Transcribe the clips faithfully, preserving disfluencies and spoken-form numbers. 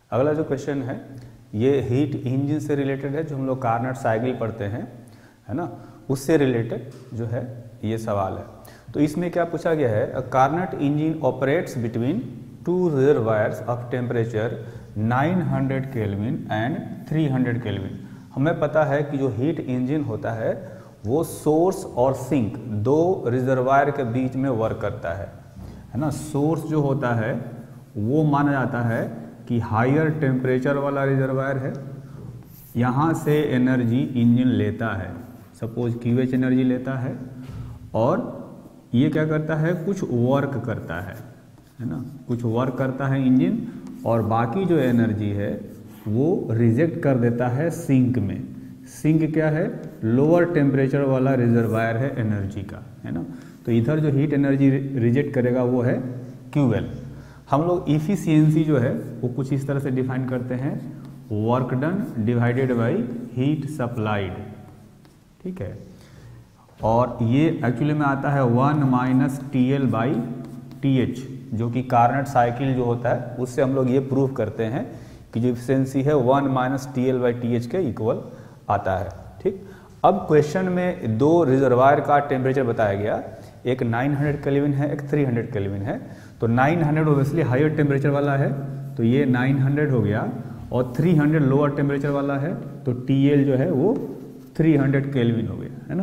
अगला जो क्वेश्चन है ये हीट इंजन से रिलेटेड है, जो हम लोग कार्नट साइकिल पढ़ते हैं, है ना, उससे रिलेटेड जो है ये सवाल है। तो इसमें क्या पूछा गया है, a Carnot engine operates between two reservoirs of temperature nine hundred kelvin and three hundred kelvin. हमें पता है कि जो हीट इंजन होता है वो सोर्स और सिंक दो रिजर्वायर के बीच में वर्क करता है, है ना। सोर्स जो होता है वो माना जाता है कि हायर टेम्परेचर वाला रिजर्वायर है, यहाँ से एनर्जी इंजन लेता है, सपोज क्यूएच एनर्जी लेता है, और ये क्या करता है, कुछ वर्क करता है, है ना, कुछ वर्क करता है इंजन, और बाकी जो एनर्जी है वो रिजेक्ट कर देता है सिंक में। सिंक क्या है, लोअर टेम्परेचर वाला रिजर्वायर है एनर्जी का, है ना। तो इधर जो हीट एनर्जी रिजेक्ट करेगा वो है क्यूएल। हम लोग इफिशियंसी जो है वो कुछ इस तरह से डिफाइन करते हैं, work done divided by heat supplied, ठीक है। और ये एक्चुअली में आता है one minus T L by T H, जो कि कार्नट साइकिल जो होता है उससे हम लोग ये प्रूव करते हैं कि जो इफिशियंसी है one minus T L by T H के इक्वल आता है, ठीक। अब क्वेश्चन में दो रिजर्वायर का टेम्परेचर बताया गया, एक नाइन हंड्रेड केल्विन है, एक थ्री हंड्रेड केल्विन है। तो nine hundred obviously higher temperature वाला है, तो ये नाइन हंड्रेड हो गया, और थ्री हंड्रेड लोअर टेम्परेचर वाला है, तो टी एल जो है वो थ्री हंड्रेड केल्विन हो गया, है ना।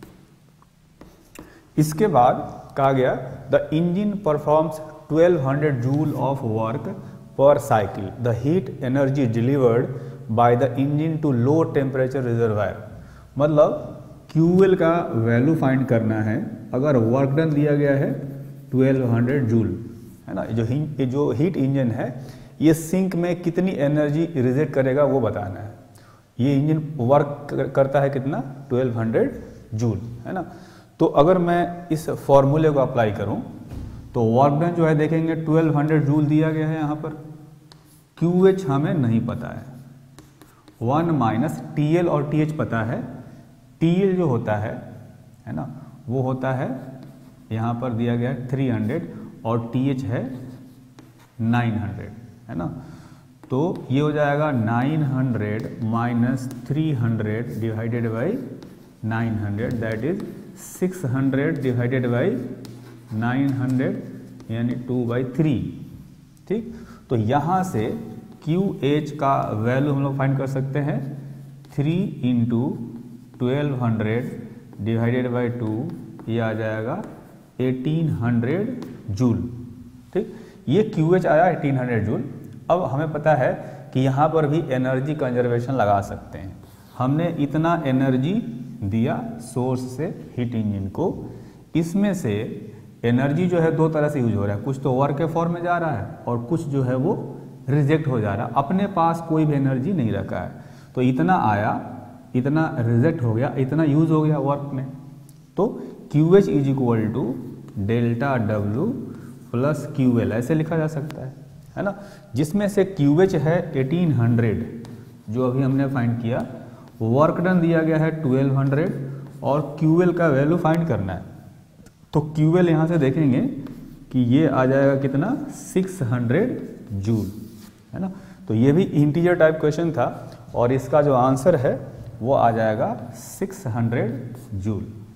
इसके बाद कहा गया the engine performs twelve hundred joule of work per cycle, the heat energy delivered by the engine to low temperature reservoir. मतलब क्यूएल का वैल्यू फाइंड करना है, अगर वर्क डन दिया गया है ट्वेल्व हंड्रेड जूल, है ना। जो ही जो हीट इंजन है ये सिंक में कितनी एनर्जी रिजेक्ट करेगा वो बताना है। ये इंजन वर्क करता है कितना, ट्वेल्व हंड्रेड जूल, है ना। तो अगर मैं इस फॉर्मूले को अप्लाई करूं तो वर्क डन जो है देखेंगे ट्वेल्व हंड्रेड जूल दिया गया है यहाँ पर, क्यूएच हमें नहीं पता है, वन माइनस टी एल और टी एच पता है। टी एल जो होता है है ना वो होता है यहाँ पर दिया गया है थ्री हंड्रेड, और टी एच है नाइन हंड्रेड, है ना। तो ये हो जाएगा nine hundred minus three hundred divided by nine hundred, that is six hundred divided by nine hundred यानी टू बाई थ्री, ठीक। तो यहाँ से क्यू एच का वैल्यू हम लोग फाइंड कर सकते हैं, three into twelve hundred divided by two, ये आ जाएगा एटीन हंड्रेड जूल, ठीक। ये क्यू एच आया एटीन हंड्रेड जूल। अब हमें पता है कि यहाँ पर भी एनर्जी कंजर्वेशन लगा सकते हैं। हमने इतना एनर्जी दिया सोर्स से हीट इंजन को, इसमें से एनर्जी जो है दो तरह से यूज हो रहा है, कुछ तो वर्क के फॉर्म में जा रहा है और कुछ जो है वो रिजेक्ट हो जा रहा है, अपने पास कोई भी एनर्जी नहीं रखा है। तो इतना आया, इतना रिजेक्ट हो गया, इतना यूज हो गया वर्क में। तो Q H is equal to delta W plus Q L, ऐसे लिखा जा सकता है, है ना। जिसमें से क्यू एच है एटीन हंड्रेड जो अभी हमने फाइंड किया, वर्क डन दिया गया है ट्वेल्व हंड्रेड, और क्यू एल का वैल्यू फाइंड करना है। तो क्यू एल यहाँ से देखेंगे कि ये आ जाएगा कितना, सिक्स हंड्रेड जूल, है ना। तो ये भी इंटीजर टाइप क्वेश्चन था, और इसका जो आंसर है वो आ जाएगा सिक्स हंड्रेड जूल।